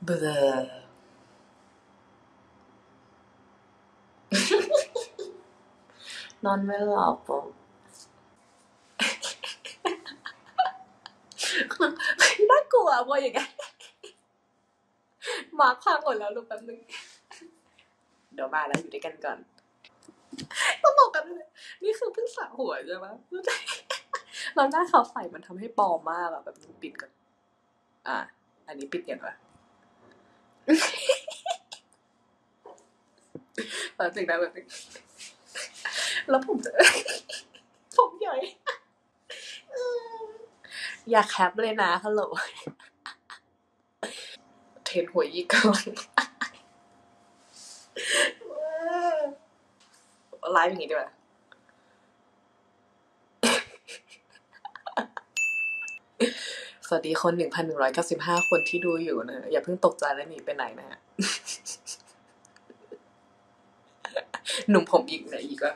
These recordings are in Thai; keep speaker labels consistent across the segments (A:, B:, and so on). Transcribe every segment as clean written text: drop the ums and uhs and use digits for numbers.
A: เบื่อนอนไม่หลับอ่ะน่ากลัวพออย่างเงี้ยมาร์คพังหมดแล้วลูกแป๊บนึงเดี๋ยวมาแล้วอยู่ด้วยกันก่อนต้องบอกกันเลยนี่คือเพิ่งสระหัวใช่ไหมเราหน้าขาวใสมันทำให้ปลอมมากอะแบบปิดก่อนอันนี้ปิดยังไงแบบนึงนะแบบนึงแล้วผมจะผมใหญ่อย่าแคปเลยนะฮัลโหลเทรนหัวยี่ก่อนไลฟ์อย่างงี้ดีกว่าสวัสดีคน 1,195 คนที่ดูอยู่นะอย่าเพิ่งตกใจและหนีไปไหนนะฮะหนุ่มผมอีกไหนอีกอะ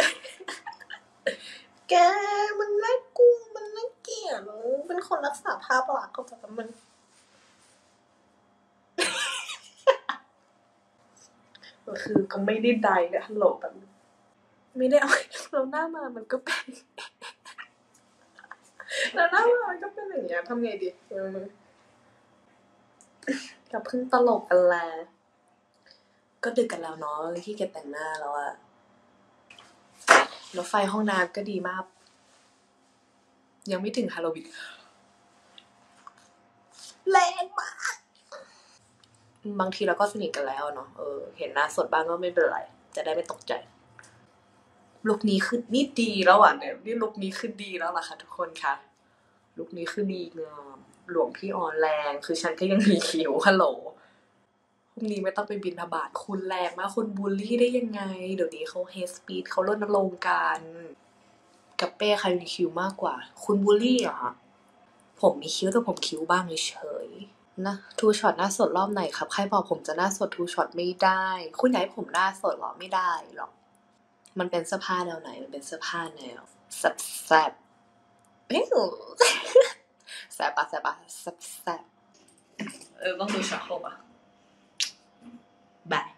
A: แกมันน่ากลัวมันน่าเกลียดเป็นคนรักษาภาพลักษณ์เขาแต่มันคือก็ไม่ได้ใดเลยฮัลโหลแบบไม่ได้เอาเราหน้ามามันก็เป็นแล้วหน้ามามันก็เป็นอย่างเงี้ยทำไงดีกับเพิ่งตลกกันแล้วก็ดึกกันแล้วเนาะที่เก็บแต่งหน้าแล้วอะแล้วไฟห้องน้ำก็ดีมากยังไม่ถึงฮาโลวีนแรงมากบางทีเราก็สนิทกันแล้วเนาะเห็นหน้าสดบ้างก็ไม่เป็นไรจะได้ไม่ตกใจลุคนี้คือนี่ดีแล้วอ่ะเนี่ยนี่ลุคนี้คือดีแล้วล่ะค่ะทุกคนคะลุคนี้คือดีงามหลวงพี่อ่อนแรงคือฉันก็ยังมีคิ้วฮัลโหลพรุ่งนี้ไม่ต้องไปบิณฑบาตคุณแรงมากคุณบูลลี่ได้ยังไงเดี๋ยวนี้เขาเฮทสปีดเขารณรงค์กันกับเป้ใครมีคิ้วมากกว่าคุณบูลลี่เหรอคะผมมีคิ้วแต่ผมคิ้วบ้างเฉยนะทูช็อตหน้าสดรอบไหนครับใครบอกผมจะหน้าสดทูช็อตไม่ได้คุณอยากให้ผมหน้าสดหรอไม่ได้หรอกมันเป็นเสื้อผ้าแนวไหนมันเป็นเสื้อผ้าแนวแซ่บๆแซ่บปะแซ่บต้องดูช็อตครบอ่ะบาย